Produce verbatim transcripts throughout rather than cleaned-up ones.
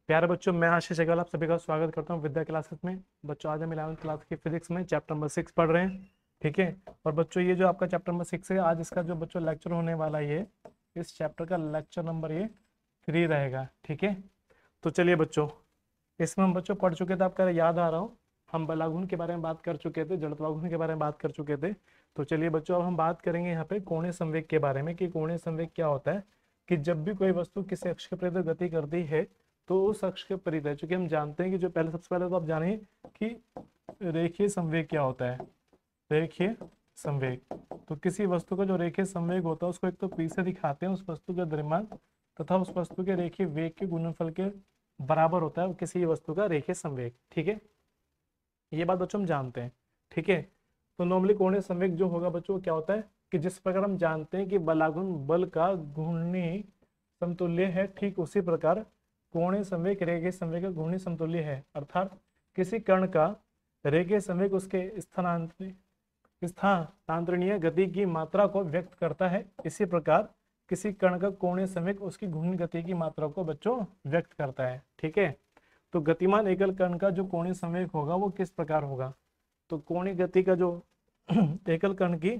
प्यारे बच्चों, मैं आशीष अग्रवाल आप सभी का स्वागत करता हूं विद्या क्लासेस में। बच्चों, आज हम इलेवंथ क्लास की फिजिक्स में चैप्टर नंबर सिक्स पढ़ रहे हैं। ठीक है। और बच्चों, ये जो आपका चैप्टर नंबर सिक्स है, आज इसका जो बच्चों लेक्चर होने वाला है, ये इस चैप्टर का लेक्चर नंबर ये थ्री रहेगा। ठीक है। तो चलिए बच्चों, इसमें हम बच्चों पढ़ चुके थे, आपका याद आ रहा हो, हम बलागुण के बारे में बात कर चुके थे, जड़त्वागुण के बारे में बात कर चुके थे। तो चलिए बच्चों, अब हम बात करेंगे यहाँ पे कोणीय संवेग के बारे में कि कोणीय संवेग क्या होता है। कि जब भी कोई वस्तु किसी अक्ष के प्रति गति करती है तो उस अक्ष के परितः, चूंकि हम जानते हैं कि जो पहले सबसे पहले तो आप जानिए कि रेखीय संवेग क्या होता है। रेखीय संवेग, तो किसी वस्तु का जो रेखीय संवेग होता है उसको एक तो पी से दिखाते हैं, उस वस्तु के द्रव्यमान तथा उस वस्तु के रेखीय वेग के गुणनफल के बराबर होता है किसी वस्तु का रेखीय संवेग। ठीक है, ये बात बच्चों हम जानते हैं। ठीक है। तो नॉर्मली कोणीय संवेग जो होगा बच्चों क्या होता है कि जिस प्रकार हम जानते हैं कि बलागुण बल का घूर्णी समतुल्य है, ठीक उसी प्रकार कोणीय संवेग रेखीय संवेग का घूर्णी समतुल्य है। अर्थात किसी कण का रेखीय संवेग उसके स्थानांतरित स्थानांतरणीय गति की मात्रा को व्यक्त करता है। इसी प्रकार किसी कण का कोणीय संवेग उसकी घूर्णी गति की मात्रा को बच्चों व्यक्त करता है। ठीक है। तो गतिमान एकल कण का जो कोणीय संवेग होगा वो किस प्रकार होगा। तो कोणीय गति का जो एकल कण की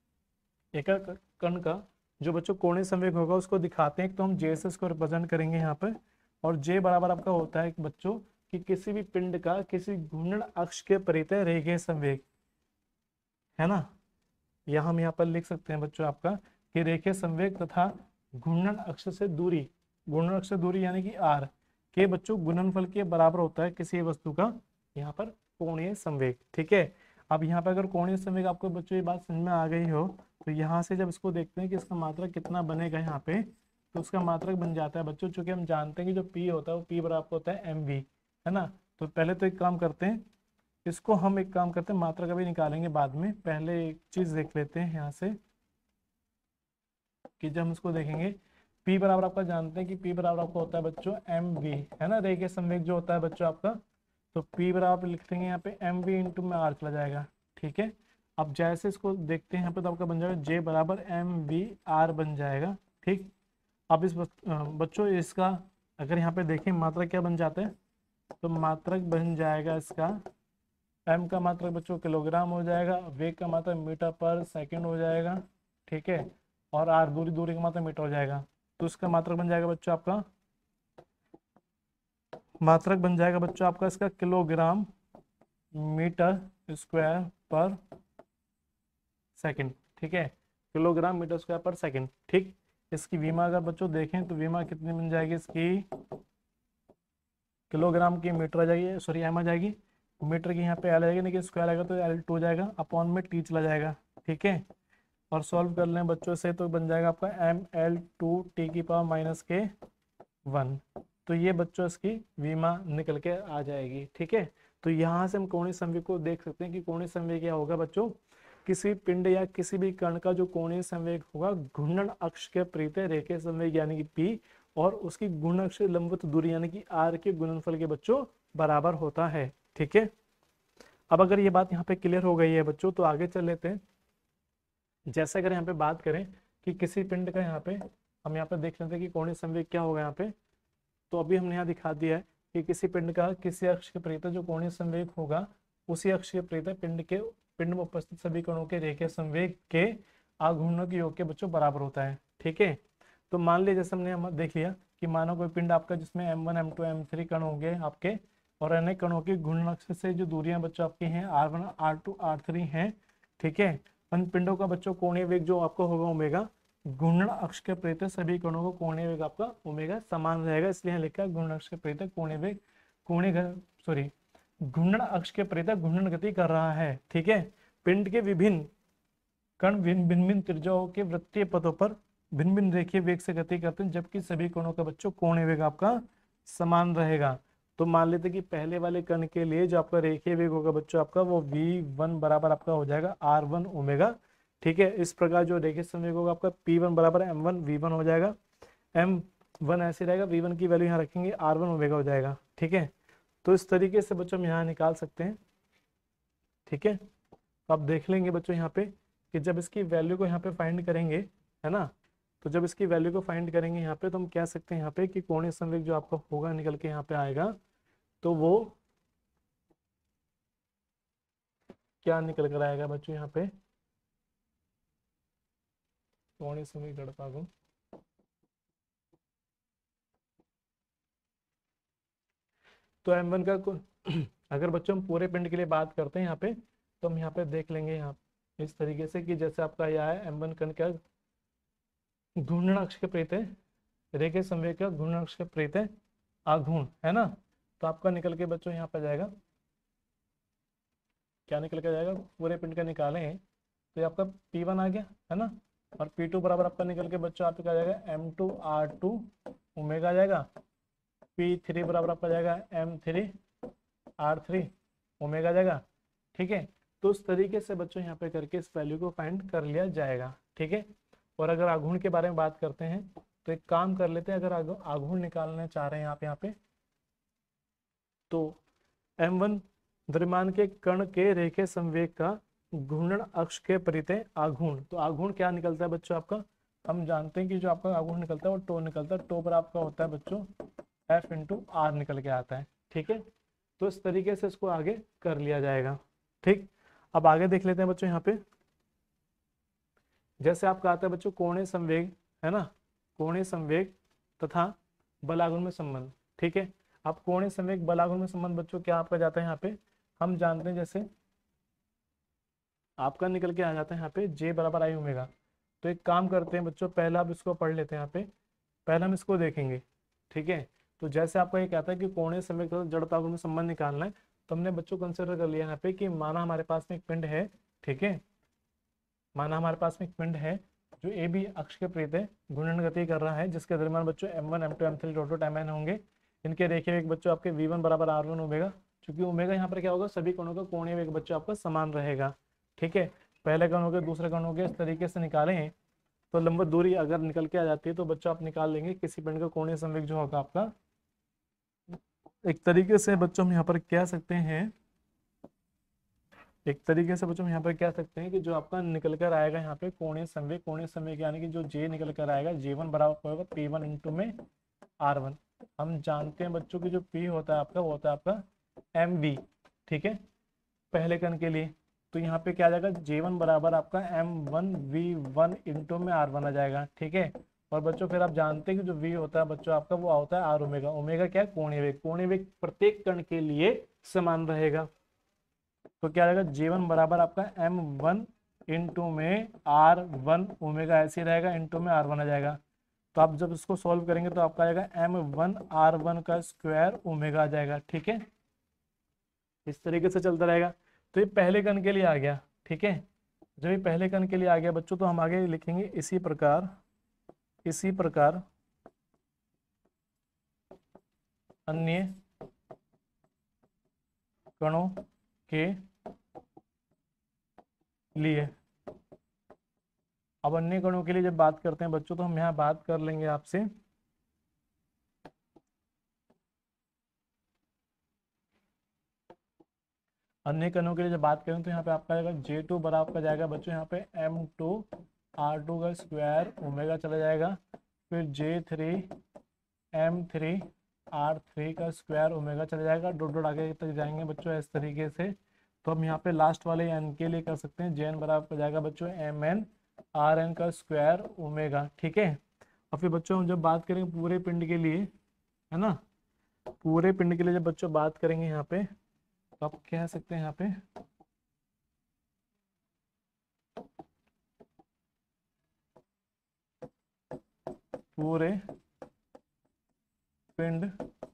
एकल कण का जो बच्चों कोणीय संवेग होगा उसको दिखाते हैं। तो हम जे एस को रिप्रेजेंट करेंगे यहाँ पे, और जे बराबर आपका होता है बच्चों कि किसी भी पिंड का किसी घूर्णन अक्ष के परितः रेखीय संवेग, है ना। यह हम यहाँ पर लिख सकते हैं बच्चों आपका कि रेखीय संवेग तथा घूर्णन अक्ष से दूरी, घूर्णन अक्ष से दूरी यानी कि आर के बच्चों गुणनफल के बराबर होता है किसी वस्तु का यहाँ पर कोणीय संवेग। ठीक है। अब यहाँ पर अगर कोणीय संवेग आपको बच्चों ये बात समझ में आ गई हो तो यहाँ से जब इसको देखते हैं कि इसका मात्रक कितना बनेगा यहाँ पे, तो उसका मात्रक बन जाता है बच्चों, चूंकि हम जानते हैं कि जो पी होता है वो पी बराबर होता है एम वी, है ना। तो पहले तो एक काम करते हैं, इसको हम एक काम करते हैं मात्रा का भी निकालेंगे बाद में, पहले एक चीज देख लेते हैं यहाँ से कि जब हम इसको देखेंगे P बराबर आपका जानते हैं कि P बराबर आपका होता है बच्चों एम वी, है ना। रेखीय संवेग जो होता है बच्चों आपका, तो P बराबर लिख देंगे यहाँ पे एम वी इंटू में आर चला जाएगा। ठीक है। अब जैसे इसको देखते हैं यहाँ पे तो आपका बन जाएगा J बराबर एम वी आर बन जाएगा। ठीक। अब इस बच्चों इसका अगर यहाँ पे देखें मात्रक क्या बन जाता है, तो मात्रक बन जाएगा इसका एम का मात्रक बच्चों किलोग्राम हो जाएगा, वेग का मात्रक मीटर पर सेकंड हो जाएगा। ठीक है। और आर दूरी दूरी का मात्रक मीटर हो जाएगा। तो इसका मात्रक बन जाएगा बच्चों आपका मात्रक बन जाएगा बच्चों आपका इसका kilogram metre square per second. ठीक है। Kilogram metre square per second. ठीक। इसकी विमा अगर बच्चों देखें तो विमा कितनी बन जाएगी इसकी, किलोग्राम की मीटर आ जाएगी, सॉरी एम आ जाएगी, मीटर की यहाँ पे एल आएगी, लेकिन स्क्वायर आएगा तो एल टू हो जाएगा, अपॉन में टी चला जाएगा। ठीक है। और सॉल्व कर लें बच्चों से तो बन जाएगा आपका एम एल टू टी की पावर माइनस के वन। तो ये बच्चों इसकी विमा निकल के आ जाएगी। ठीक है। तो यहाँ से हम कोणीय संवेग को देख सकते हैं कि कोणीय संवेग क्या होगा बच्चों, किसी पिंड या किसी भी कण का जो कोणीय संवेग होगा घूर्णन अक्ष के परितः रेखीय संवेग यानी कि पी और उसकी गुणन अक्ष लंबवत दूरी यानी कि आर के गुणनफल के बच्चों बराबर होता है। ठीक है। अब अगर ये बात यहाँ पे क्लियर हो गई है बच्चों तो आगे चल लेते हैं। जैसे अगर यहाँ पे बात करें कि किसी पिंड का यहाँ पे हम यहाँ पे देख लेते हैं कि कोणीय संवेग क्या होगा यहाँ पे, तो अभी हमने यहाँ दिखा दिया है कि किसी पिंड का किसी अक्ष के परितः जो कोणीय संवेग होगा उसी अक्ष के परितः पिंड के पिंड में उपस्थित सभी कणों के रेखीय संवेग के आघूर्णक योग के बच्चों बराबर होता है। ठीक है। तो मान लीजिए जैसे हमने हम देख लिया कि मानो कोई पिंड आपका जिसमें M one M two M three कण होंगे आपके, और अनेक कणों की घूर्णन अक्ष से जो दूरियां बच्चों आपकी हैं R one R two R three हैं। ठीक है। उन पिंडों का बच्चों कोणीय वेग जो आपको होगा ओमेगा, घूर्णन अक्ष के परितः सभी कणों को कोणीय वेग आपका ओमेगा समान रहेगा, इसलिए यहाँ लिखा है घूर्णन अक्ष के परितः कोणीय वेग कोणीय सॉरी घूर्णन अक्ष के परितः घूर्णन गति कर रहा है। ठीक है। पिंड के विभिन्न कण भिन्न भिन्न त्रिज्याओं के वृत्तीय पथों पर भिन्न भिन्न रेखीय वेग से गति करते हैं, जबकि सभी कणों का बच्चों कोणीय वेग आपका समान रहेगा। तो मान लेते हैं कि पहले वाले कण के लिए जो आपका रेखीय वेग होगा बच्चों आपका वो वी वन बराबर आपका हो जाएगा आर वन ओमेगा। ठीक है। इस प्रकार जो रेखीय संवेग होगा आपका पी वन बराबर एम वन वी वन हो जाएगा, एम वन ऐसे रहेगा, वी वन की वैल्यू यहाँ रखेंगे आर वन ओमेगा हो जाएगा। ठीक है। तो इस तरीके से बच्चों हम यहाँ निकाल सकते हैं। ठीक है। तो आप देख लेंगे बच्चों यहाँ पे कि जब इसकी वैल्यू को यहाँ पे फाइंड करेंगे, है ना, तो जब इसकी वैल्यू को फाइंड करेंगे यहाँ पे तो हम कह सकते हैं यहाँ पे कि कोणीय संवेग जो आपका होगा निकल के यहाँ पे आएगा, तो वो क्या निकल कर आएगा बच्चों यहाँ पे, कोणीय संवेग जड़ता गुण। तो एम वन का अगर बच्चों हम पूरे पिंड के लिए बात करते हैं यहाँ पे, तो हम यहाँ पे देख लेंगे यहाँ इस तरीके से कि जैसे आपका यह है एम वन कण क्या घूर्णन अक्ष के प्रेत है, रेखीय संवेग का घूर्णन अक्ष के प्रेत है आघूर्ण, है ना। तो आपका निकल के बच्चों यहाँ पे जाएगा, क्या निकल के जाएगा, पूरे पिंड का निकालें तो ये आपका पी वन आ गया, है ना। और पी टू बराबर आपका निकल के बच्चों आपका क्या जाएगा, M two R two omega आ जाएगा। पी थ्री बराबर आपका जाएगा M three R three omega आ जाएगा, ठीक है। तो उस तरीके से बच्चों यहाँ पे करके इस वैल्यू को फाइंड कर लिया जाएगा, ठीक है। और अगर आघूर्ण के बारे में बात करते हैं तो एक काम कर लेते हैं, अगर आघूर्ण निकालना चाह रहे हैं आप यहाँ पे, तो एम वन द्रव्यमान के कण के रेखीय संवेग का घूर्णन अक्ष के परितः आघूर्ण। तो आघूर्ण क्या निकलता है बच्चों आपका, हम जानते हैं कि जो आपका आघूर्ण निकलता है वो टो निकलता है, टो पर आपका होता है बच्चों एफ इंटू आर निकल के आता है, ठीक है। तो इस तरीके से इसको आगे कर लिया जाएगा, ठीक। अब आगे देख लेते हैं बच्चों यहाँ पे, जैसे आपका आता है बच्चों कोणीय संवेग, है ना, कोणीय संवेग तथा बलाघूर्ण में संबंध, ठीक है। अब कोणीय संवेग बलाघूर्ण में संबंध बच्चों क्या आपका जाता है यहाँ पे, हम जानते हैं जैसे आपका निकल के आ जाता है यहाँ पे जे बराबर आई ओमेगा। तो एक काम करते हैं बच्चों, पहला आप इसको पढ़ लेते हैं यहाँ पे, पहला हम इसको देखेंगे, ठीक है। तो जैसे आपका ये कहता है कि कोणीय संवेग तथा जड़ता में संबंध निकालना है, तो हमने बच्चों कंसिडर कर लिया यहाँ पे कि माना हमारे पास में एक पिंड है, ठीक है, माना हमारे पास में एक पिंड है जो ए बी अक्ष के प्रेत है, घूर्णन गति कर रहा है, जिसके द्रव्यमान बच्चों M one M two M three dot dot M N होंगे। इनके रेखीय वेग बच्चों आपके वी वन बराबर आर वन ओमेगा, क्योंकि ओमेगा यहाँ पर क्या होगा, सभी कणों का कोणीय वेग बच्चों आपका समान रहेगा, ठीक है। पहले कण हो गए, दूसरे कण हो गए, इस तरीके से निकालें तो लंबी दूरी अगर निकल के आ जाती है तो बच्चों आप निकाल लेंगे किसी पिंड का कोणीय संवेग जो होगा आपका। एक तरीके से बच्चों हम यहाँ पर कह सकते हैं, एक तरीके से बच्चों हम यहाँ पर कह सकते हैं कि जो आपका निकल कर आएगा यहाँ पे कोणीय संवेग, कोणीय संवेग यानी कि जो जे निकल कर आएगा जे वन बराबर होगा पी वन इंटू में आर वन। हम जानते हैं बच्चों की जो पी होता है आपका वो होता है आपका एम वी, ठीक है, पहले कण के लिए। तो यहाँ पे क्या आ जाएगा, जे वन बराबर आपका M one V one into में आर वन आ जाएगा, ठीक है। और बच्चों फिर आप जानते हैं कि जो v होता है बच्चों आपका वो होता है आर ओमेगा। ओमेगा क्या है, कोणीय वेग, कोणीय वेग प्रत्येक कण के लिए समान रहेगा। तो क्या रहेगा, जे वन बराबर आपका एम वन इंटू में आर वन ओमेगा ऐसे रहेगा, इंटू में आर वन आ जाएगा। तो आप जब इसको सॉल्व करेंगे तो आपका आएगा एम वन आर वन का स्क्वायर ओमेगा आ जाएगा, ठीक है। इस तरीके से चलता रहेगा। तो ये पहले कण के लिए आ गया, ठीक है। जब ये पहले कण के लिए आ गया बच्चों तो हम आगे लिखेंगे इसी प्रकार, इसी प्रकार अन्य कणों के लिए। अब अन्य कणों के लिए जब बात करते हैं बच्चों तो हम यहाँ बात कर लेंगे आपसे अन्य कणों के लिए जब बात करें तो यहाँ पे आपका जाएगा जे टू बराबर का जाएगा बच्चों यहाँ पे एम टू आर टू का स्क्वायर ओमेगा चला जाएगा, फिर J three M three R three का स्क्वायर ओमेगा चला जाएगा, डॉट डॉट आगे तक जाएंगे बच्चों इस तरीके से। तो हम यहाँ पे लास्ट वाले एन के लिए कर सकते हैं, जे एन बराबर का जाएगा बच्चों एम एन आर एन का स्क्वायर ओमेगा, ठीक है। और फिर बच्चों हम जब बात करेंगे पूरे पिंड के लिए, है ना, पूरे पिंड के लिए जब बच्चों बात करेंगे यहाँ पे तो आप कह सकते हैं यहाँ पे पूरे पिंड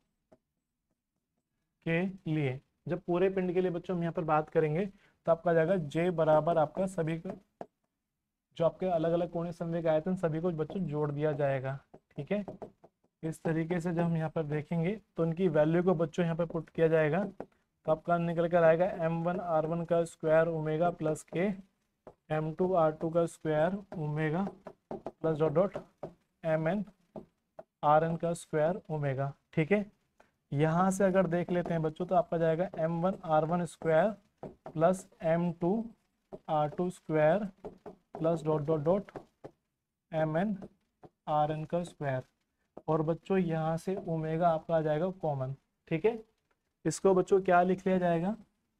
के लिए, जब पूरे पिंड के लिए बच्चों हम यहाँ पर बात करेंगे तो आपका जाएगा जे बराबर आपका सभी को जो आपके अलग अलग कोणीय संवेग आए थे सभी को बच्चों जोड़ दिया जाएगा, ठीक है। इस तरीके से जब हम यहाँ पर देखेंगे तो उनकी वैल्यू को बच्चों यहाँ पर पुट किया जाएगा तो आपका निकल कर आएगा एम वन आर वन का स्क्वायर ओमेगा प्लस के एम टू आर टू का square omega plus dot dot M N R N का स्क्वायर ओमेगा, ठीक है। यहाँ से अगर देख लेते हैं बच्चों तो आपका जाएगा M one R one square plus M two R two square plus dot dot dot M N R N का स्क्वायर, और बच्चों यहाँ से ओमेगा आपका आ जाएगा कॉमन। ठीक है, इसको बच्चों क्या लिख लिया जाएगा,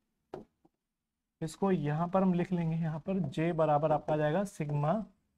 इसको यहाँ पर हम लिख लेंगे, यहाँ पर जे बराबर आपका आ जाएगा सिग्मा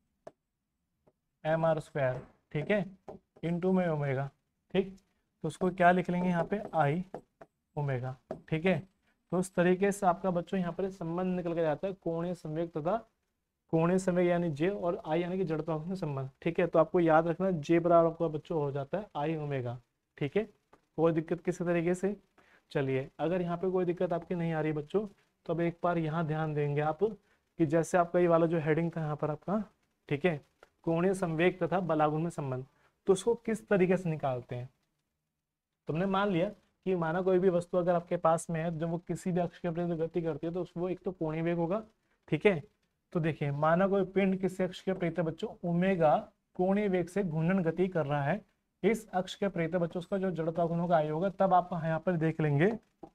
एम आर स्क्वायर, ठीक है, इंटू में ओमेगा। ठीक, तो उसको क्या लिख लेंगे यहाँ पे आई ओमेगा। ठीक है, तो उस तरीके से आपका बच्चों यहाँ पर संबंध निकल के जाता है कोणीय संवेग तथा कोणीय संवेग यानी जे और आई यानी कि जड़ता में संबंध। ठीक है, तो आपको याद रखना जे बराबर आपका बच्चों हो जाता है आई ओमेगा। ठीक है, कोई दिक्कत किसी तरीके से। चलिए, अगर यहाँ पे कोई दिक्कत आपकी नहीं आ रही बच्चों, तो अब एक बार यहाँ ध्यान देंगे आप कि जैसे आपका ये वाला जो हेडिंग था यहाँ पर आपका, ठीक है, कोणीय संवेग तथा बलागुण में संबंध, तो उसको किस तरीके से निकालते हैं। तुमने मान लिया कि माना कोई भी वस्तु अगर आपके पास में है, जब वो किसी भी अक्ष के विपरीत गति करती है तो वो एक तो कोणीय वेग होगा। ठीक है, तो देखिए माना कोई पिंड किसी अक्ष के विपरीत बच्चों ओमेगा कोणीय वेग से घूर्णन गति कर रहा है, इस अक्ष के विपरीत बच्चों उसका जो जड़ता गुण होगा आई होगा। तब आप यहाँ पर देख लेंगे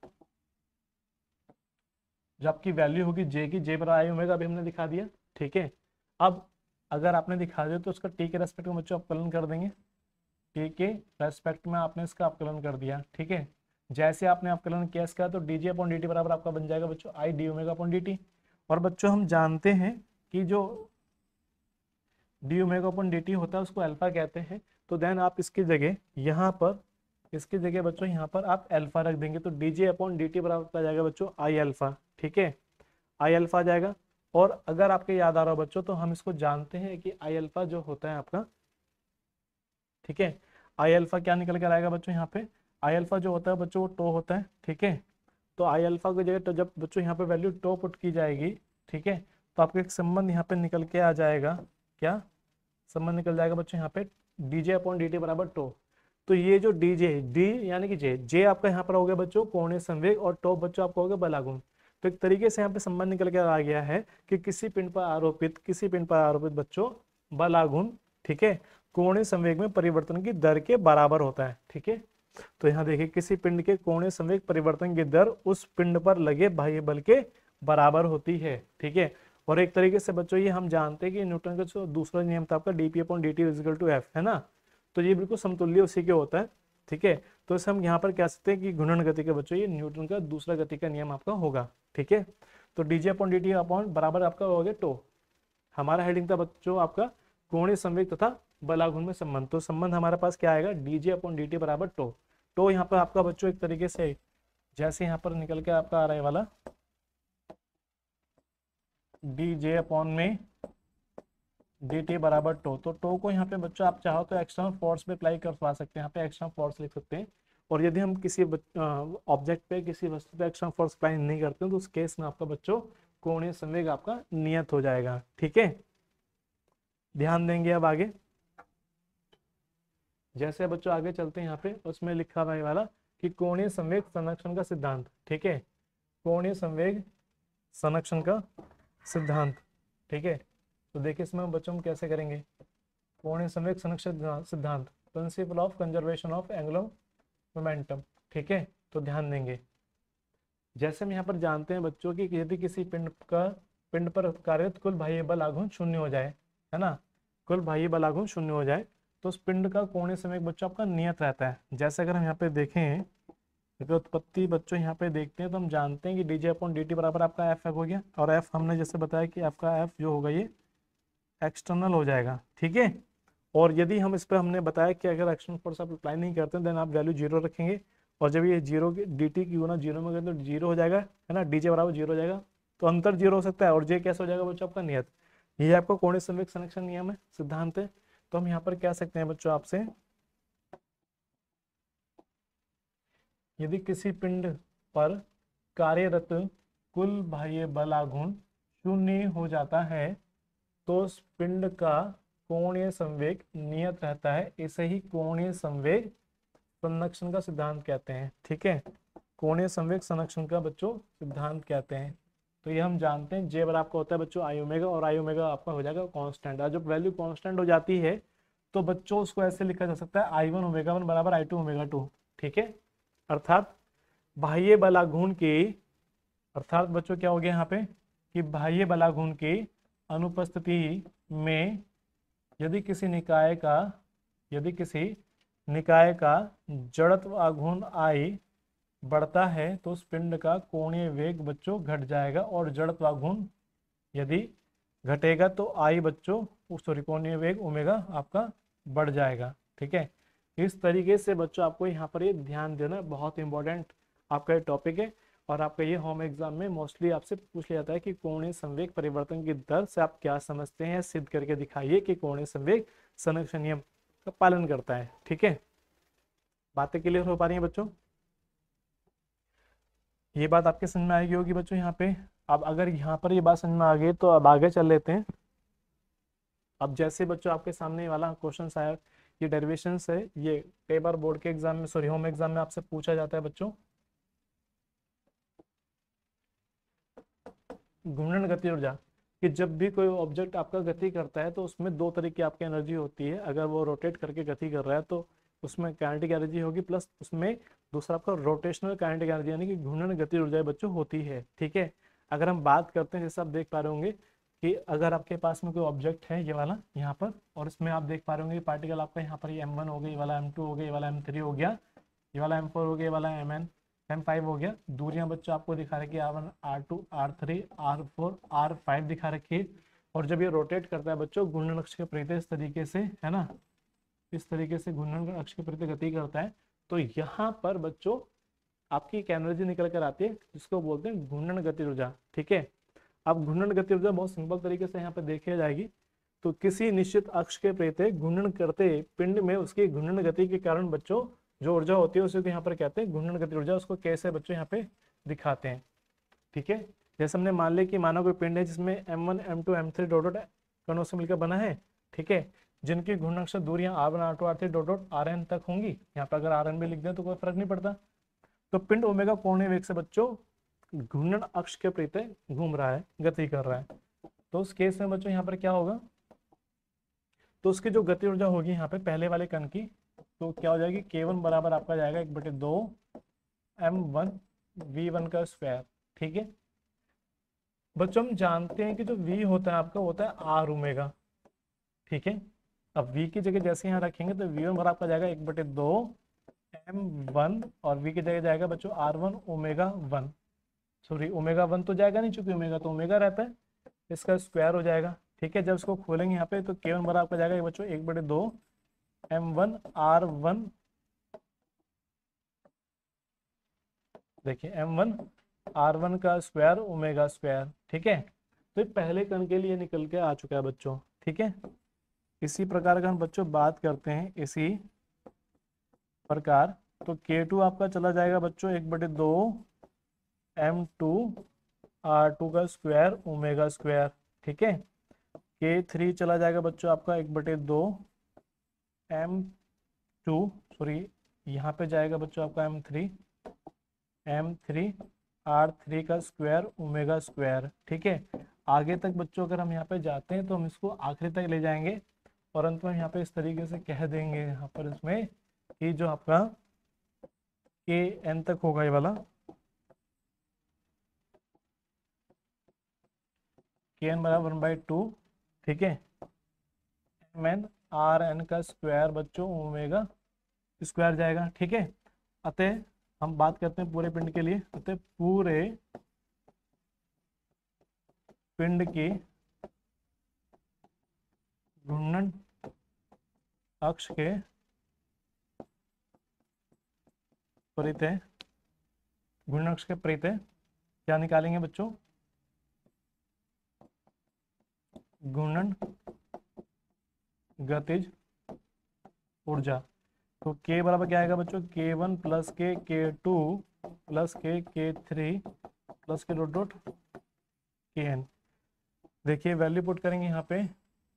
जो आपकी वैल्यू होगी जे की, जे बराबर आई ओमेगा अभी हमने दिखा दिया। ठीक है, अब अगर आपने दिखा दिया तो उसका टी के रेस्पेक्ट में बच्चों अपकलन कर देंगे, टी के रेस्पेक्ट में आपने इसका अपकलन कर दिया। ठीक है, जैसे आपने अपकलन किया इसका तो D J upon D T बराबर आपका बन जाएगा बच्चों I D omega upon D T. और बच्चों हम जानते हैं कि जो D omega upon D T होता है उसको अल्फा कहते हैं, तो देन आप इसकी जगह यहाँ पर इसकी जगह बच्चों यहाँ पर आप अल्फा रख देंगे, तो D J upon D T बराबर आ जाएगा बच्चों आई अल्फा। ठीक है, आई अल्फा आ जाएगा। और अगर आपके याद आ रहा हो बच्चों तो हम इसको जानते हैं कि आई अल्फा जो होता है आपका, ठीक है, आई अल्फा क्या निकल कर आएगा बच्चों यहाँ पे, आई अल्फा जो होता है बच्चों वो टो होता है। ठीक है, तो आई अल्फा की जगह तो जब बच्चों यहाँ पे वैल्यू टो पुट की जाएगी, ठीक है, तो आपको एक संबंध यहाँ पे निकल के आ जाएगा, क्या संबंध निकल जाएगा बच्चों यहाँ पे D J upon D T बराबर टो। तो ये जो डी जे डी यानी कि जे जे आपका यहाँ पर हो गया बच्चों कोणीय संवेग और टो बच्चों आपका हो गया बलागुण। तो एक तरीके से यहाँ पे संबंध निकल के आ गया है कि किसी पिंड पर आरोपित किसी पिंड पर आरोपित बच्चों बलागुण, ठीक है, कोणीय संवेग में परिवर्तन की दर के बराबर होता है। ठीक है, तो यहाँ देखिए किसी पिंड के कोणीय संवेग परिवर्तन की दर उस पिंड पर लगे बाह्य बल के बराबर होती है। ठीक है, और एक तरीके से बच्चों ये हम जानते हैं कि न्यूटन का जो दूसरा नियम था आपका D P upon D T equal to F, है ना, तो ये बिल्कुल समतुल्य उसी के होता है। ठीक है, तो इसे हम यहाँ पर कह सकते हैं कि घूर्णन गति के बच्चों ये न्यूटन का दूसरा गति का नियम आपका होगा। ठीक है, तो D J upon D T upon बराबर आपका हो गया टो। हमारा हेडिंग था बच्चों आपका कोणीय संवेग तथा बलागुण में संबंध, तो संबंध हमारे पास क्या आएगा डीजे अपॉन डी टी बराबर टो। टो यहाँ पर आपका बच्चों एक तरीके से जैसे यहाँ पर निकल के आपका आ रहा है वाला डी जे अपॉन में डी टी बराबर टो, तो टो को यहाँ पे बच्चों आप चाहो तो एक्सटर्नल फोर्स पे अप्लाई करवा सकते हैं, यहाँ पे एक्सटर्नल फोर्स लिख सकते हैं। और यदि हम किसी ऑब्जेक्ट पे किसी वस्तु पे एक्सटर्नल फोर्स अप्लाई नहीं करते हैं तो उस केस में आपका बच्चों कोणीय संवेग आपका नियत हो जाएगा। ठीक है, ध्यान देंगे अब आगे, जैसे बच्चों आगे चलते हैं यहाँ पे उसमें लिखा हुआ है वाला कि कोणीय संवेग संरक्षण का सिद्धांत। ठीक है, कोणीय संवेग संरक्षण का सिद्धांत। ठीक है, तो देखिए इसमें बच्चों हम कैसे करेंगे कोणीय संवेग संरक्षण सिद्धांत, principle of conservation of angular momentum. ठीक है, तो ध्यान देंगे जैसे हम यहाँ पर जानते हैं बच्चों की यदि किसी पिंड का पिंड पर कार्यरत कुल बाह्य बल आघूर्ण शून्य हो जाए, है ना, कुल बाह्य बल आघूर्ण शून्य हो जाए तो उस पिंड का कोणीय संवेग बच्चों आपका नियत रहता है। जैसे अगर हम यहाँ पे देखें उत्पत्ति बच्चों यहाँ पे देखते हैं तो हम जानते हैं कि D J upon D T बराबर आपका एफ हो गया, और एफ हमने जैसे बताया कि आपका एफ जो होगा ये एक्सटर्नल हो जाएगा। ठीक है, और यदि हम इस पर हमने बताया कि अगर एक्सटर्नल फोर्स आप अप्लाई नहीं करते देन आप वैल्यू जीरो रखेंगे, और जब ये जीरो डी टी की गुना जीरो में करें तो जीरो हो जाएगा, है ना, डी जे बराबर जीरो हो जाएगा, तो अंतर जीरो हो सकता है और जे कैसे हो जाएगा बच्चों आपका नियत। ये आपका कोणीय संवेग संरक्षण नियम है, सिद्धांत है। तो हम यहाँ पर कह सकते हैं बच्चों आपसे यदि किसी पिंड पर कार्यरत कुल बाह्य बल आघूर्ण शून्य हो जाता है तो उस पिंड का कोणीय संवेग नियत रहता है, इसे ही कोणीय संवेग संरक्षण का सिद्धांत कहते हैं। ठीक है, कोणीय संवेग संरक्षण का बच्चों सिद्धांत कहते हैं। तो ये हम जानते हैं जे बराबर आपका होता है बच्चों आई ओमेगा, और आई ओमेगा आपका हो जाएगा कांस्टेंट। और जब वैल्यू कांस्टेंट हो जाती है तो बच्चों उसको ऐसे लिखा जा सकता है आई वन ओमेगा वन बराबर आई टू ओमेगा टू। ठीक है, अर्थात बाह्य बलाघूर्ण की अर्थात बच्चों क्या हो गया यहाँ पे कि बाह्य बलाघूर्ण की अनुपस्थिति में यदि किसी निकाय का यदि किसी निकाय का जड़त्व आघूर्ण आई बढ़ता है तो उस पिंड का कोणीय वेग बच्चों घट जाएगा, और जड़त्व आघूर्ण यदि घटेगा तो आई बच्चों सॉरी कोणीय वेग ओमेगा आपका बढ़ जाएगा। ठीक है, इस तरीके से बच्चों आपको यहाँ पर ये ध्यान देना बहुत इंपॉर्टेंट आपका ये टॉपिक है। और आपका ये होम एग्जाम में मोस्टली आपसे पूछ लिया जाता है कि कोणीय संवेग परिवर्तन की दर से आप क्या समझते हैं, सिद्ध करके दिखाइए कि कोणीय संवेग संरक्षण नियम का पालन करता है। ठीक है, बातें क्लियर हो पा रही हैं बच्चों? ये बात आपके समझ में आएगी होगी बच्चों यहाँ पे। अब अगर यहाँ पर ये बात समझ में आ गई तो अब आगे चल लेते हैं। अब जैसे बच्चों आपके सामने वाला क्वेश्चन आया, ये डेरिवेशंस है, ये कई बार बोर्ड के एग्जाम में सॉरी होम एग्जाम में आपसे पूछा जाता है बच्चों। घूर्णन गति ऊर्जा कि जब भी कोई ऑब्जेक्ट आपका गति करता है तो उसमें दो तरह की आपकी एनर्जी होती है। अगर वो रोटेट करके गति कर रहा है तो उसमें काइनेटिक एनर्जी होगी, प्लस उसमें दूसरा आपका रोटेशनल काइनेटिक एनर्जी यानी कि घूर्णन गति ऊर्जा बच्चों होती है। ठीक है, अगर हम बात करते हैं जैसे आप देख पा रहे होंगे कि अगर आपके पास में कोई ऑब्जेक्ट है ये वाला यहाँ पर, और इसमें आप देख पा रहे होंगे पार्टिकल आपका यहाँ पर ये एम वन हो गया, ये वाला एम टू हो गया, ये वाला एम थ्री हो गया, ये वाला एम फोर हो गया, ये वाला एम एन एम फाइव हो गया। दूरियां बच्चों आपको दिखा रखी है R one R two R three R four R five दिखा रखी है। और जब ये रोटेट करता है बच्चों घूर्णन अक्ष के प्रति इस तरीके से, है ना, इस तरीके से घूर्णन अक्ष के प्रति गति करता है, तो यहाँ पर बच्चों आपकी एक एनर्जी निकल कर आती है जिसको बोलते हैं घूर्णन गति ऊर्जा। ठीक है, अब घूर्णन गति ऊर्जा बहुत सिंपल तरीके से यहाँ पे देखी जाएगी। तो किसी निश्चित अक्ष के प्रति घूर्णन करते पिंड में उसकी घूर्णन गति के कारण बच्चों जो ऊर्जा होती है उसे तो यहाँ पर कहते हैं घूर्णन गति ऊर्जा। उसको कैसे बच्चों यहाँ पे दिखाते हैं? ठीक है, जैसे हमने मान लिया कि मानो कोई पिंड है जिसमें M one M two M three dot dot कणों से मिलकर बना है। ठीक है, जिनकी घूर्णन दूरियां R one R two R three dot dot R N तक होंगी। यहाँ पर अगर आर एन भी लिख दें तो कोई फर्क नहीं पड़ता। तो पिंड ओमेगा कोणीय वेग से बच्चों घूर्णन अक्ष के प्रति घूम रहा है, गति कर रहा है। तो उस केस में बच्चों यहाँ पर क्या होगा, तो उसकी जो गति ऊर्जा होगी यहाँ पे पहले वाले कण की, तो क्या हो जाएगी के वन बराबर आपका जाएगा एक बटे दो एम वन वी वन का स्क्वायर। ठीक है बच्चों, हम जानते हैं कि जो v होता है आपका होता है आर ओमेगा। ठीक है, अब v की जगह जैसे यहाँ रखेंगे तो वी वन बराबर आपका जाएगा एक बटे दो एम वन, और v की जगह जाएगा बच्चों R one omega one, sorry omega one तो जाएगा नहीं चूंकि ओमेगा तो ओमेगा रहता है, इसका स्क्वायर हो जाएगा। ठीक है, जब इसको खोलेंगे यहाँ पे तो के वन बराबर आपका जाएगा बच्चों एक बटे दो एम वन आर वन, देखिए एम वन आर वन का स्क्वायर ओमेगा स्क्वायर। ठीक है, तो ये पहले कण के लिए निकल के आ चुका है बच्चों। ठीक है, इसी प्रकार का हम बच्चों बात करते हैं इसी प्रकार, तो के टू आपका चला जाएगा बच्चों एक बटे दो एम टू आर टू का स्क्वायर ओमेगा स्क्वायर। ठीक है, के थ्री चला जाएगा बच्चों आपका एक बटे दो एम टू सॉरी यहाँ पे जाएगा बच्चों आपका M three M three R three का स्क्वायर ओमेगा स्क्वायर। ठीक है, आगे तक बच्चों अगर हम यहाँ पे जाते हैं तो हम इसको आखिरी तक ले जाएंगे और अंत में यहाँ पे इस तरीके से कह देंगे यहाँ पर इसमें कि जो आपका के एन तक होगा ये वाला के एन बराबर वन बाई टू। ठीक है, एम एन आर एन का स्क्वायर बच्चों ओमेगा स्क्वायर जाएगा। ठीक है, अतः हम बात करते हैं पूरे पिंड के लिए, अतः पूरे पिंड की घूर्णन अक्ष के परितः घूर्णन अक्ष के परितः क्या निकालेंगे बच्चों, घूर्णन गतिज ऊर्जा। तो k बराबर क्या आएगा बच्चों, के वन प्लस के के टू प्लस के के थ्री प्लस के डॉट डॉट के एन। देखिए वैल्यू पुट करेंगे यहाँ पे,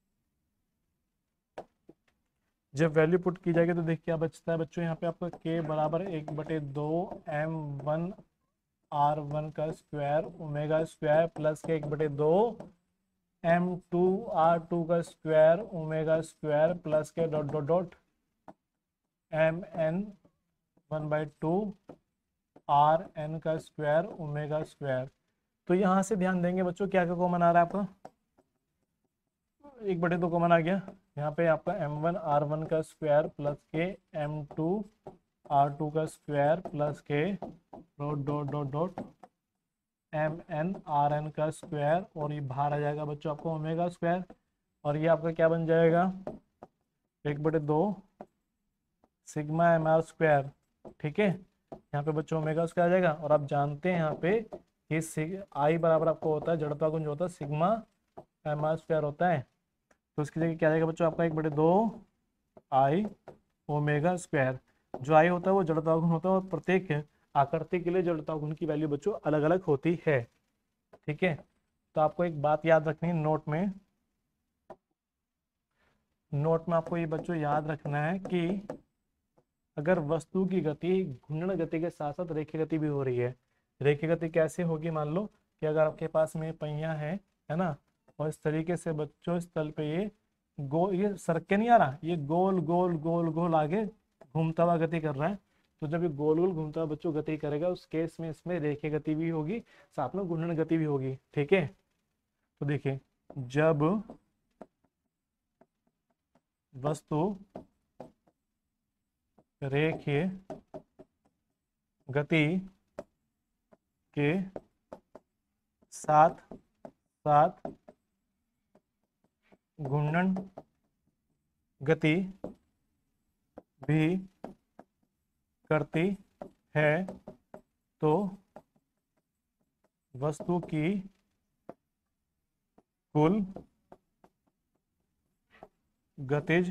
जब वैल्यू पुट की जाएगी तो देखिए क्या बचता है बच्चों, यहाँ पे आपका k बराबर एक बटे दो एम वन आर वन का स्क्वायर ओमेगा स्क्वायर प्लस के एक बटे दो एम टू आर टू का स्क्वायर ओमेगा स्क्वायर प्लस के dot dot dot M N one by two R N का स्क्वायर ओमेगा स्क्वायर। तो यहाँ से ध्यान देंगे बच्चों क्या क्या कॉमन आ रहा है आपका, एक बटे दो कॉमन आ गया, यहाँ पे आपका एम वन आर वन का स्क्वायर प्लस के एम टू आर टू का स्क्वायर प्लस के dot dot dot dot M N R N का स्क्वायर, और ये बाहर आ जाएगा बच्चों आपको ओमेगा स्क्वायर, और ये आपका क्या बन जाएगा एक बटे दो सिग्मा एम आर स्क्वायर। ठीक है, यहाँ पे बच्चों ओमेगा स्क्वायर आ जाएगा, और आप जानते हैं यहाँ पे कि आई बराबर आपको होता है जड़ता गुण जो होता है सिग्मा एम आर स्क्वायर होता है, तो उसकी जगह क्या आ जाएगा बच्चों आपका एक बटे दो आई ओमेगा स्क्वायर। जो आई होता है वो जड़ता गुण होता है, और प्रत्येक आकृति के लिए जड़ता गुण की वैल्यू बच्चों अलग अलग होती है। ठीक है, तो आपको एक बात याद रखनी है नोट में, नोट में आपको ये बच्चों याद रखना है कि अगर वस्तु की गति घूर्णन गति के साथ साथ रेखीय गति भी हो रही है। रेखीय गति कैसे होगी, मान लो कि अगर आपके पास में पहिया है है ना, और इस तरीके से बच्चों इस तल पे ये गोल, ये सड़क के नहीं आ रहा, ये गोल गोल गोल गोल आगे घूमता हुआ गति कर रहा है, तो जब ये गोल गोल घूमता हुआ बच्चों गति करेगा उस केस में इसमें रेखीय गति भी होगी साथ में घूर्णन गति भी होगी। ठीक है, तो देखिए जब वस्तु रेखीय गति के साथ साथ घूर्णन गति भी करती है तो वस्तु की कुल गतिज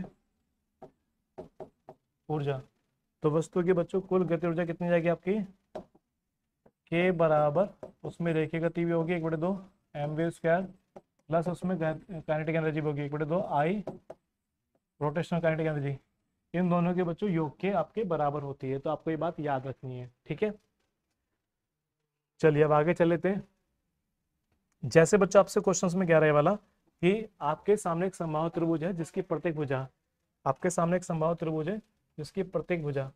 ऊर्जा, तो वस्तु की बच्चों कुल गति ऊर्जा कितनी जाएगी आपकी के बराबर, उसमें रेखीय गति भी होगी एक बटे दो एम वी स्क्वायर प्लस उसमें काइनेटिक एनर्जी भी होगी एक बटे दो आई रोटेशनल काइनेटिक एनर्जी, इन दोनों के बच्चों योग के आपके बराबर होती है। तो आपको ये बात याद रखनी है। ठीक है, चलिए अब आगे चल लेते हैं। जैसे बच्चों आपसे क्वेश्चंस में कह रहे वाला कि आपके सामने एक समबाहु त्रिभुज है जिसकी प्रत्येक भुजा, आपके सामने एक समबाहु त्रिभुज है जिसकी प्रत्येक भुजा,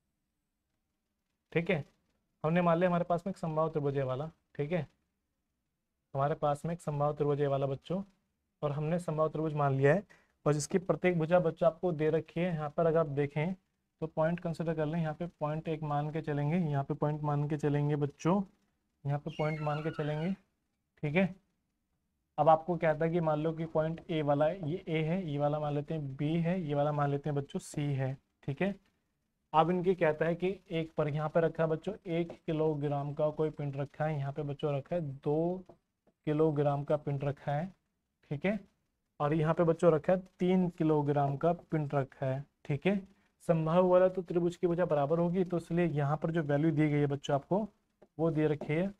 ठीक है, हमने मान लिया हमारे पास में एक समबाहु त्रिभुज है वाला। ठीक है, हमारे पास में एक समबाहु त्रिभुज है वाला बच्चों, और हमने समबाहु त्रिभुज मान लिया है, और जिसकी प्रत्येक भुजा बच्चों आपको दे रखी है। यहाँ पर अगर आप देखें तो पॉइंट कंसिडर कर लें, यहाँ पे पॉइंट एक मान के चलेंगे, यहाँ पे पॉइंट मान के चलेंगे बच्चों, यहाँ पे पॉइंट मान के चलेंगे। ठीक है, अब आपको कहता है कि मान लो कि पॉइंट ए वाला ये ए है, ये वाला मान लेते हैं बी है, ये वाला मान लेते हैं बच्चों सी है। ठीक है, अब इनकी कहता है कि एक पर यहाँ पे रखा है बच्चों एक किलोग्राम का कोई पिंड रखा है, यहाँ पे बच्चों रखा है दो किलोग्राम का पिंड रखा है। ठीक है, और यहाँ पे बच्चों रखा है तीन किलोग्राम का पिंड रखा है। ठीक है, संभाव वाला तो त्रिभुज की भुजा बराबर होगी, तो इसलिए यहाँ पर जो वैल्यू दी गई है बच्चों आपको वो दे रखी है,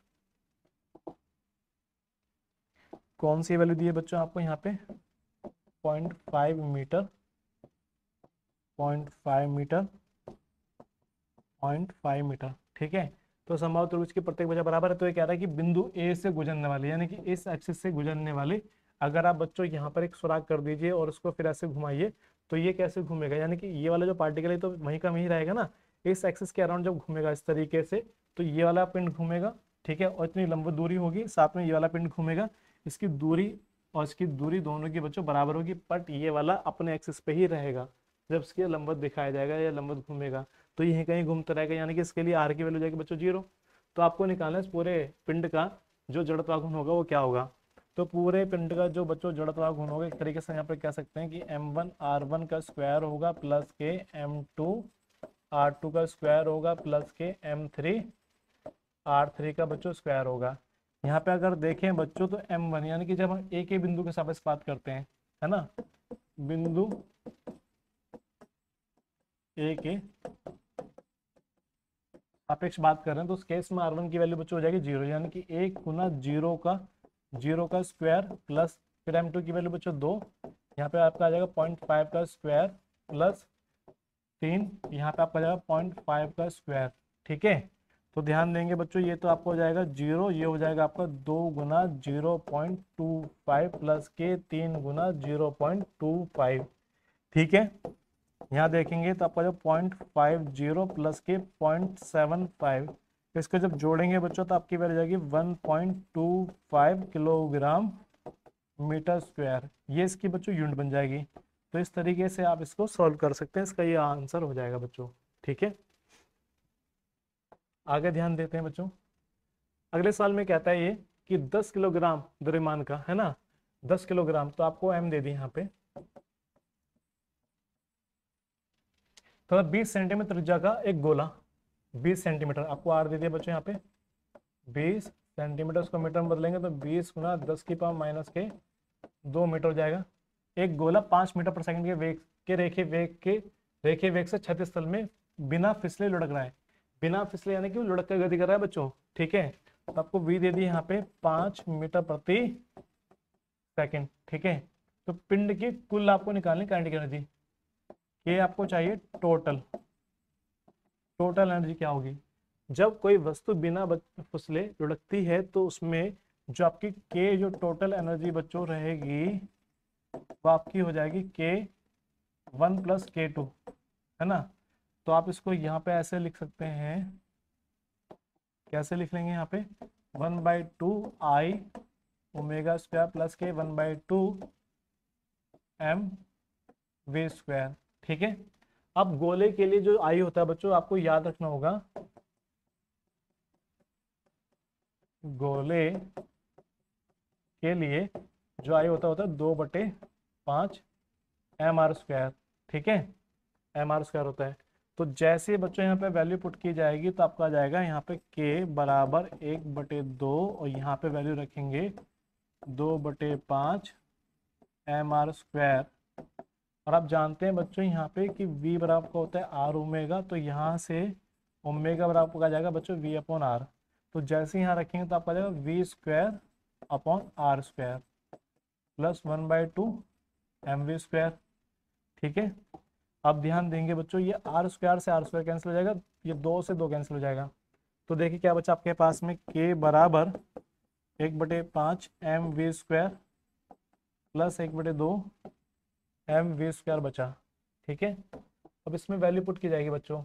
कौन सी वैल्यू दी है बच्चों आपको यहाँ पे point five meter, point five meter, point five meter. ठीक है, तो संभाव त्रिभुज की प्रत्येक भुजा बराबर है, तो ये कह रहा है कि बिंदु ए से गुजरने वाले यानी कि इस एक्सिस से गुजरने वाले, अगर आप बच्चों यहाँ पर एक सुराग कर दीजिए और उसको फिर ऐसे घुमाइए तो ये कैसे घूमेगा, यानी कि ये वाला जो पार्टिकल है तो वहीं का वहीं रहेगा ना, इस एक्सिस के अराउंड जब घूमेगा इस तरीके से तो ये वाला पिंड घूमेगा। ठीक है, और इतनी लंबी दूरी होगी, साथ में ये वाला पिंड घूमेगा, इसकी दूरी और इसकी दूरी दोनों की बच्चों बराबर होगी, बट ये वाला अपने एक्सिस पे ही रहेगा। जब इसके लंबवत दिखाया जाएगा या लंबवत घूमेगा तो यहीं कहीं घूमता रहेगा, यानी कि इसके लिए आर की वैल्यू जाएगी बच्चों जीरो। तो आपको निकालना है इस पूरे पिंड का जो जड़त्व गुण होगा वो क्या होगा, तो पूरे पिंड का जो बच्चों जड़त्व गुण होगा एक तरीके से यहाँ पे कह सकते हैं कि एम वन आर वन का स्क्वायर होगा प्लस के एम टू आर टू का स्क्वायर होगा प्लस के एम थ्री आर थ्री का बच्चों स्क्वायर होगा। यहाँ पे अगर देखें बच्चों तो एम वन यानी कि जब हम एक ही बिंदु के सापेक्ष बात करते हैं है ना, बिंदु ए के सापेक्ष बात कर रहे हैं तो उस केस में आर वन की वैल्यू बच्चों हो जाएगी जीरो, यानी कि एक गुना जीरो का जीरो का स्क्वायर प्लस फिर एम टू की वैल्यू बच्चों दो, यहाँ पे आपका आ जाएगा पॉइंट फाइव का स्क्वायर प्लस तीन, यहाँ पे आपका आ जाएगा पॉइंट फाइव का स्क्वायर। ठीक है, तो ध्यान देंगे बच्चों ये तो आपको हो जाएगा जीरो, ये हो जाएगा आपका दो गुना zero point two five plus के तीन गुना जीरो पॉइंट टू फाइव। ठीक है, यहाँ देखेंगे तो आपका जो पॉइंट फाइव जीरो प्लस के पॉइंट सेवन फाइव, इसको जब जोड़ेंगे बच्चों तो आपकी वैल्यू जाएगी one point two five kilogram metre square, ये इसकी बच्चों यूनिट बन जाएगी। तो इस तरीके से आप इसको सॉल्व कर सकते हैं, इसका ये आंसर हो जाएगा बच्चों। ठीक है, आगे ध्यान देते हैं बच्चों। अगले सवाल में कहता है ये कि दस किलोग्राम द्रव्यमान का, है ना, दस किलोग्राम, तो आपको एम दे दी यहाँ पे, तो बीस सेंटीमीटर त्रिज्या का एक गोला, बीस सेंटीमीटर, आपको आर दे दिया बच्चों यहाँ पे, बीस सेंटीमीटर, उसको मीटर में बदलेंगे तो बीस गुना दस की पावर माइनस के दो मीटर हो जाएगा। एक गोला पाँच मीटर पर सेकंड के वेग के रेखे वेग के रेखे वेग से क्षैतिज तल में बिना फिसले लुढ़क रहा है, बिना फिसले यानी कि वो लुढ़क कर गति कर रहा है बच्चों। ठीक है, तो आपको वी दे दी यहाँ पे पाँच मीटर प्रति सेकंड। ठीक है, तो पिंड की कुल आपको निकालनी काइनेटिक एनर्जी, ये आपको चाहिए टोटल, टोटल एनर्जी क्या होगी। जब कोई वस्तु बिना फिसले लुढ़कती है तो उसमें जो आपकी के जो टोटल एनर्जी बच्चों रहेगी वो आपकी हो जाएगी के वन प्लस के टू, है ना। तो आप इसको यहाँ पे ऐसे लिख सकते हैं, कैसे लिख लेंगे यहाँ पे, one by two I omega square plus के one by two M V square. ठीक है, अब गोले के लिए जो आई होता है बच्चों आपको याद रखना होगा, गोले के लिए जो आई होता होता है दो बटे पाँच एम आर स्क्वायर। ठीक है, एम आर स्क्वायर होता है। तो जैसे बच्चों यहाँ पे वैल्यू पुट की जाएगी तो आपका आ जाएगा यहाँ पे के बराबर एक बटे दो, और यहाँ पे वैल्यू रखेंगे दो बटे पाँच एम आर स्क्वायर। और आप जानते हैं बच्चों यहाँ पे कि v बराबर का होता है आर ओमेगा, तो यहाँ से ओमेगा बराबर का आ जाएगा बच्चों v अपॉन आर। तो जैसे यहाँ रखेंगे तो आपका आ जाएगा V square upon R square plus one by two M V square. ठीक है, अब ध्यान देंगे बच्चों, ये आर स्क्वायर से आर स्क्वायर कैंसिल हो जाएगा, ये दो से दो कैंसिल हो जाएगा। तो देखिए क्या बच्चा आपके पास में के बराबर एक बटे पाँच एम वी स्क्वायर प्लस एक बटे दो एम वी स्क्वायर बचा। ठीक है, अब इसमें वैल्यू पुट की जाएगी बच्चों,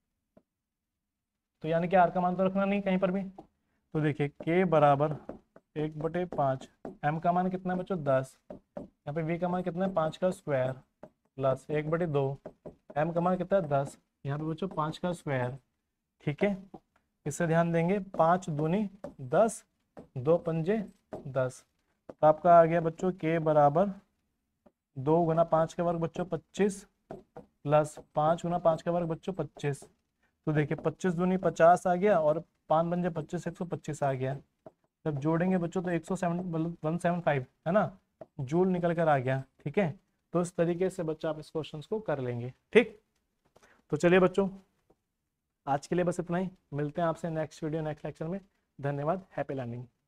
तो यानी कि आर का मान तो रखना नहीं कहीं पर भी। तो देखिए के बराबर एक बटे पाँच, एम का मान कितना है बच्चों दस, यहाँ पे वी का मान कितना है पाँच का स्क्वायर प्लस एक बटे दो, एम का मान कितना है दस, यहाँ पे बच्चों पाँच का स्क्वायर। ठीक है, इससे ध्यान देंगे, पाँच दूनी दस, दो पंजे दस, तो आपका आ गया बच्चों के बराबर दो गुना पाँच का वर्ग बच्चों पच्चीस प्लस पाँच गुना पाँच का वर्ग बच्चों पच्चीस। तो देखिए पच्चीस दूनी पचास आ गया और पाँच पंजे पच्चीस, एक सौ पच्चीस आ गया। जब जोड़ेंगे बच्चों तो एक सौ सेवन मतलब वन सेवन फाइव, है ना, जूल निकल कर आ गया। ठीक है, तो इस तरीके से बच्चा आप इस क्वेश्चन को कर लेंगे। ठीक, तो चलिए बच्चों आज के लिए बस इतना ही, मिलते हैं आपसे नेक्स्ट वीडियो नेक्स्ट लेक्चर में। धन्यवाद, हैप्पी लर्निंग।